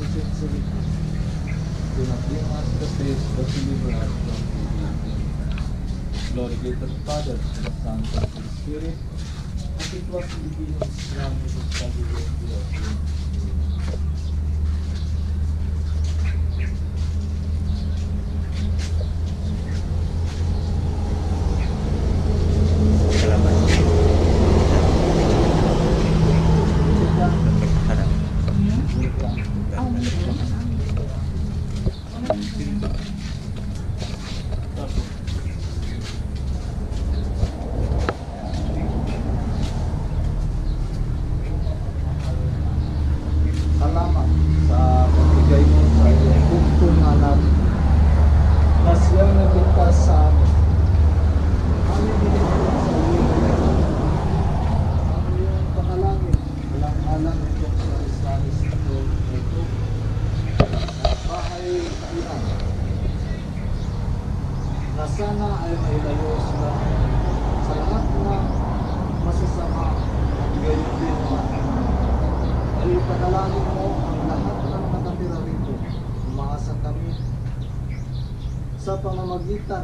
sensory. Do not bring us to the test, but deliver us from evil. Glory be to the Father, to the Son, and to the Spirit, as it was in the beginning, now, and is shall be world without end. Salamat sa pagbigay mo sa iyong bugtong anak na siyang nagligtas sa amin. Amin binigyan sa iyong ang iyong panalangin, walang alang itong sa Israelis ito at bahay kailan na sana ay mailayo sila sa lahat ng masasama at gayon din naman. Ay panalangin mo ang lahat ng nakatira rito. Umaasa kami sa pamamagitan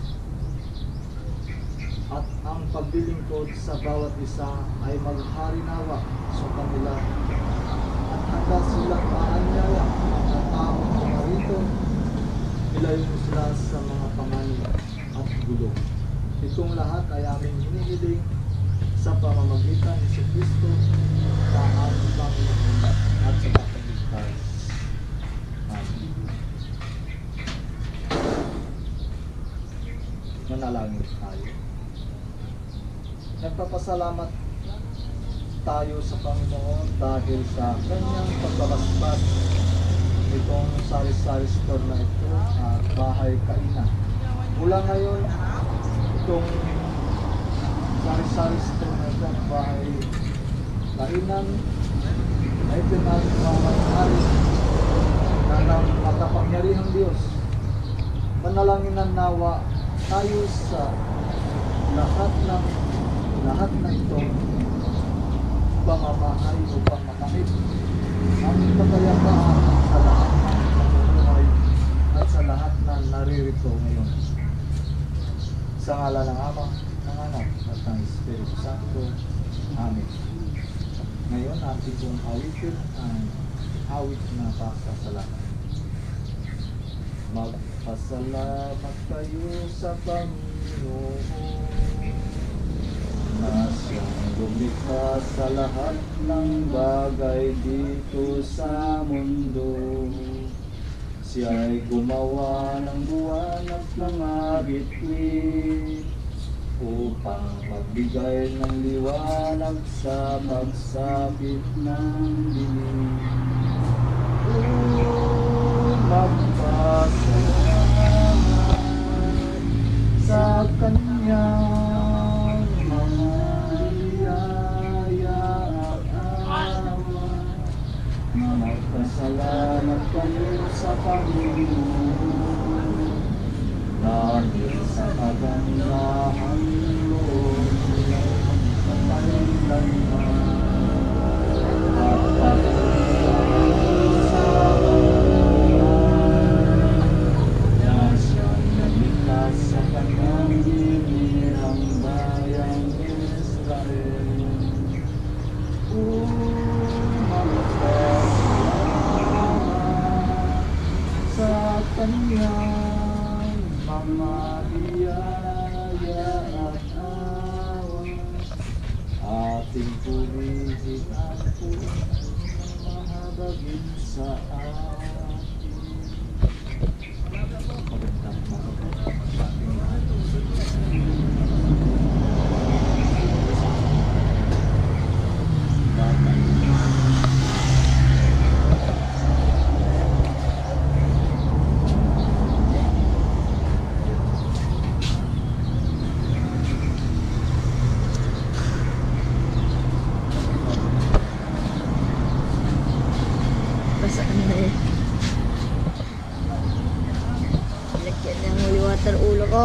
at ang paglilingkod sa bawat isa ay magharinawa sa kanila at handa silang maanyaya ng taong mga rito. Ilayo mo sila sa mga panganib at gulo. Itong lahat ay aming hinihiling sa pamamagitan ni Kristo sa aming Panginoon at sa Pagligtas. Amen. Manalangin tayo. Nagpapasalamat tayo sa Panginoon dahil sa kanyang pagbabasbas itong sari-sari store na ito at bahay kainan. Mula ngayon, itong sari-sari store na ito at bahay kainan ay pinagmamayari na ng makapangyarihang Diyos. Panalangin nawa tayo sa lahat na itong pamamahay upang makamit ang kapayapaan sa lahat ng namumuhay at sa lahat na naririto ngayon. Sa ngalan ng Ama, ng Anak, at ng Espiritu Santo. Amen. Ngayon, ating pong awitin ang awit na pasasalamat. Magpasalamat kayo sa Panginoon na siyang lumikha sa lahat ng bagay dito sa mundo. Siya'y gumawa ng buwan at mga bituin upang magbigay ng liwanag sa pagsapit ng dilim. Magpasalamat sa Kanyang mga biyaya at awa. Magpasalamat kayo sa Panginoon dahil sa kagandahan loob sa kanilang at pagkakas sa na siyang nagligtas sa kanyang binirang bayang Israel. Magpasalamat sa kanyang mga biyaya at awa. Ating purihin at mahabagin sa atin. Magandang sa ating lahat. Lagyan ng holy water ulo ko.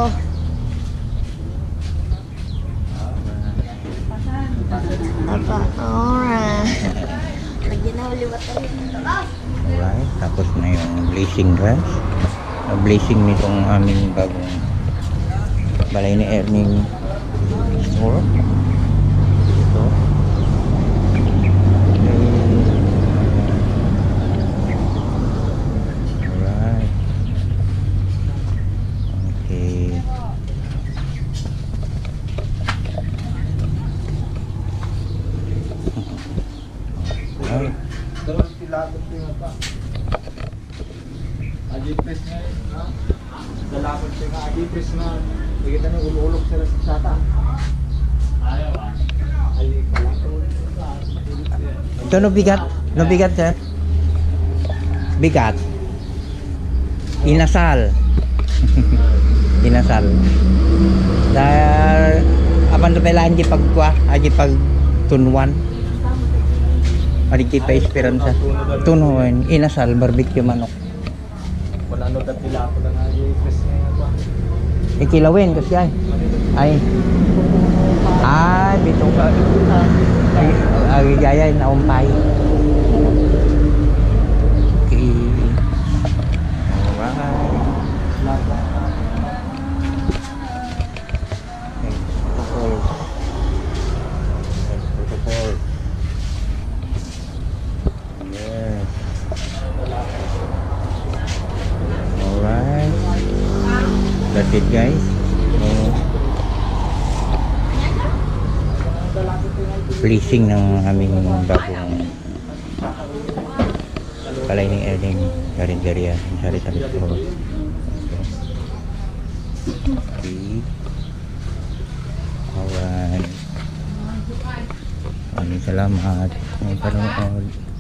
Apa? Alright. Lagyan ng holy water. Alright. na yung blazing grass. Blazing nitong aming bagong balay ni Erning store. Ito. Alright. Okay. Alright. Dalawang tilapot ko nga pa. Agipres nga yun, ha? Dalapot siya nga, agipres nga. Nakita niyo, ululog sila sa sata. Ayaw ah. Ay, palakot. Ito no bigat? No bigat, sir? Bigat. Inasal. Inasal. Dahil apan tupelaan di pagkuha, aji pag tunuan. Adiki pa esperanza. Tunuan, inasal barbecue manok. Wala no dat tilapot lang agipres nga pa. Ikilawin kasi ay. Ay, bito ka. Ay, gaya na umpay. Okay. Alright. Protocol. Protocol. Yes. Alright. That's it, guys. Blessing ng aming bagong balay ni Erning Garin-Garia Sari Tamis Puro. Okay. Alright. Maraming salamat sa panonood.